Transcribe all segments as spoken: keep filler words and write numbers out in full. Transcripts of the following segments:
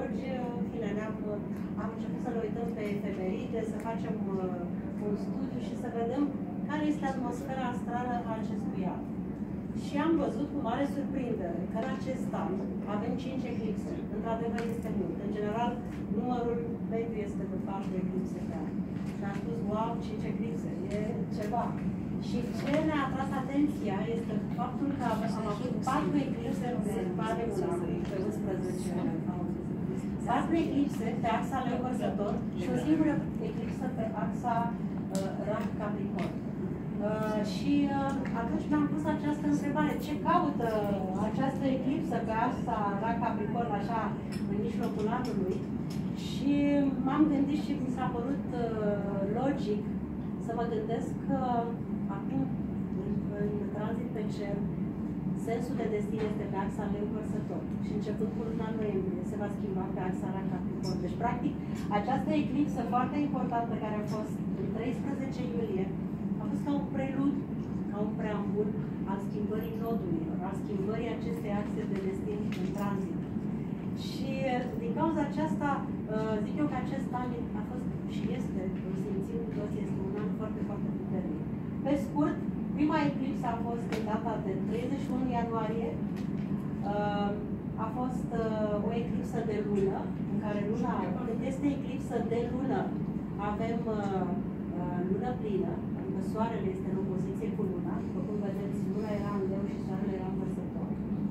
astrologi, în fine, ne-am, am început să ne uităm pe efemeride, să facem uh, un studiu și să vedem care este atmosfera astrală a acestui an. Și am văzut cu mare surprindere că în acest an avem cinci eclipse. Într-adevăr este mult. În general, numărul mediu este de patru eclipse pe an. Și am spus, wow, cinci eclipse, e ceva. Și ce ne-a atras atenția este faptul că am avut patru eclipse pe pare pe unsprezece patru eclipse pe axa Leu Vărsător și o singură eclipsă pe axa uh, Rac Capricorn. Uh, și uh, atunci mi-am pus această întrebare: ce caută această eclipsă pe axa Rac Capricorn așa în mijlocul anului? Și m-am gândit și mi s-a părut uh, logic să mă gândesc că acum, în, în tranzit pe cer, sensul de destin este pe axa Leu Vărsător. Și începând cu luna noiembrie, se va schimba pe axa Rac Capricorn. Deci, practic, această eclipsă foarte importantă care a fost în treisprezece iulie, a fost ca un prelud, ca un preambul al schimbării nodurilor, al schimbării acestei axe de destin în tranzit. Și din cauza aceasta, zic eu că acest an a fost și este, îl simțim cu toți, este un an foarte, foarte puternic. Pe scurt, prima eclipsă a fost în data de treizeci și unu ianuarie. A fost o eclipsă de lună, în care luna, când este eclipsă de lună, avem lună plină, adică soarele este în opoziție cu luna. După cum vedeți, luna era în Leu și soarele era în Vărsător.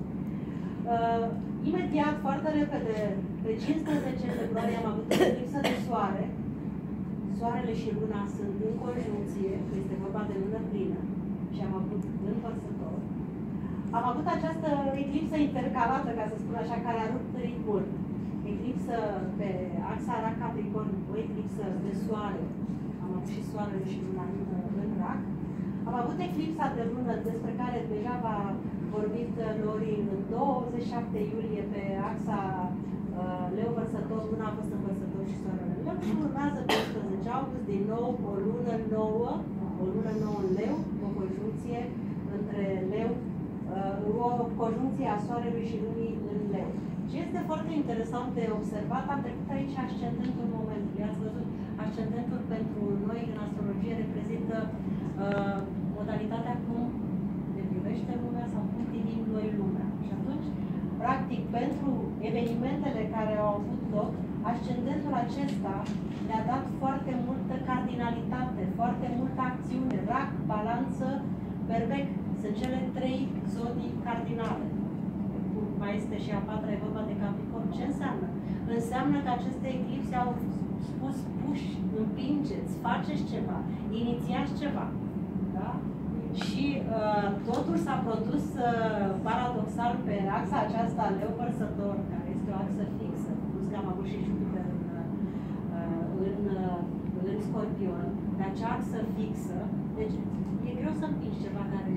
Imediat, foarte repede, pe cincisprezece februarie am avut o eclipsă de soare. Soarele și luna sunt în conjuncție, este vorba de lună plină, și am avut în Vărsător. Am avut această eclipsă intercalată, ca să spun așa, care a rupt ritmul. Eclipsă pe axa Rac Capricorn, o eclipsă de soare. Am avut și soarele și luna în, în Rac. Am avut eclipsa de lună, despre care deja v-a vorbit Lori, în douăzeci și șapte iulie pe axa uh, Leu Vărsător. Luna a fost în Vărsător și soarele în Leu. Și urmează pe unsprezece august, din nou o lună nouă, o lună nouă în Leu, o conjuncție între Leu, uh, o conjuncție a soarelui și lunii în Leu. Și este foarte interesant de observat. Am trecut aici ascendentul momentului. Ați văzut, ascendentul pentru noi în astrologie reprezintă uh, modalitatea cum ne privește lumea sau cum privim noi lumea. Și atunci, practic, pentru evenimentele care au avut loc, ascendentul acesta ne-a dat foarte multă cardinalitate, foarte multă acțiune. Rac, Balanță, Berbec sunt cele trei zodii cardinale. Mai este și a patra, e vorba de Capricorn. Ce înseamnă? Înseamnă că aceste eclipse au spus puși, împingeți, faceți ceva, inițiați ceva. Da? Și uh, totul s-a produs uh, paradoxal pe axa aceasta Leu Vărsător, care este o axă fixă, plus că am avut și Jupiter în, uh, în, uh, în Scorpion, pe acea axă fixă. Deci e greu să împingi ceva care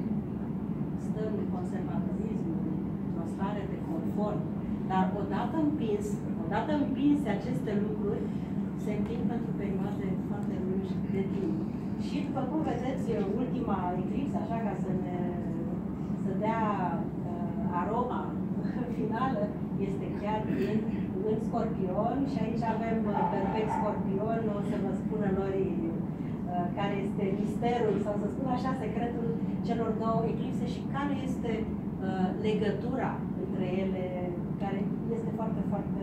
stă în conservatorism, într-o stare de confort, dar odată împins, odată împinse aceste lucruri, se împind pentru perioade foarte lungi de timp. Și după cum vedeți, ultima eclipsă, așa ca să ne să dea uh, aroma finală, este chiar în, în Scorpion și aici avem uh, perfect Scorpion. O să vă spună Lori uh, care este misterul, sau să spun așa, secretul celor două eclipse și care este uh, legătura între ele, care este foarte, foarte